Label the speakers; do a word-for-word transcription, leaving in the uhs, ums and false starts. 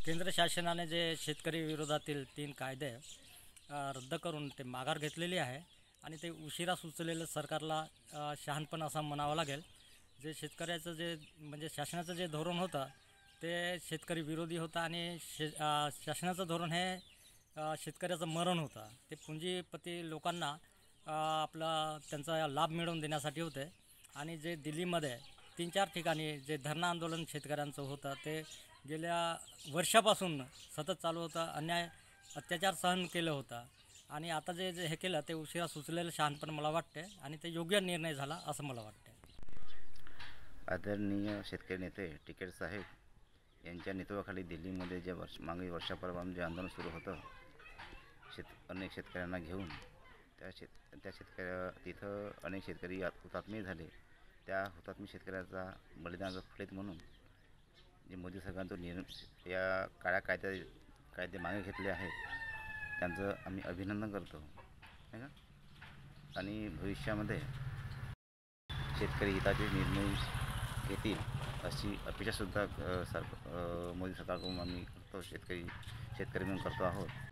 Speaker 1: केंद्र शासनाने जे शेतकरी विरोधातील तीन कायदे अ, रद्द करून ते माघार घेतलेली आहे आणि ते उशिरा सुचलेलं सरकारला अ, शहाणपण असं म्हणावं लागेल. जे शेतकऱ्याचं जे म्हणजे शासनाचं जे धोरण होतं ते शेतकरी विरोधी होतं आणि शे अ, शासनाचं धोरण हे अ, शेतकऱ्याचं मरण होतं. ते पुंजीपती लोकांना अ, आपला त्यांचा लाभ मिळवून देण्यासाठी होते. आणि जे दिल्लीमध्ये तीन चार ठिकाणी जे धरणं आंदोलन शेतकऱ्यांचं होतं ते गेल्या वर्षापासून सतत चालू होतं. अन्याय अत्याचार सहन केलं होतं आणि आता जे जे हे केलं ते उशिरा सुचलेलं शहाणपण मला वाटते आणि ते योग्य निर्णय झाला असं मला वाटते.
Speaker 2: आदरणीय शेतकरी नेते टिकेत साहेब यांच्या नेतृत्वाखाली दिल्लीमध्ये जे वर्ष मागे वर्षापूर्वी जे आंदोलन सुरू होतं शेत अनेक शेतकऱ्यांना घेऊन त्या शेत त्या शेतकऱ्या तिथं अनेक शेतकरी हुतात्मे झाले. त्या हुतात्मे शेतकऱ्याचा बलिदानाचा फलित म्हणून जे मोदी सरकारने तो निर्णय या काळ्या कायद्या कायदे मागे घेतले आहेत त्यांचं आम्ही अभिनंदन करतो आहे का. आणि भविष्यामध्ये शेतकरी हिताचे निर्णय घेतील अशी अपेक्षासुद्धा सर मोदी सरकारकडून आम्ही करतो शेतकरी शेतकरी म्हणून करतो आहोत.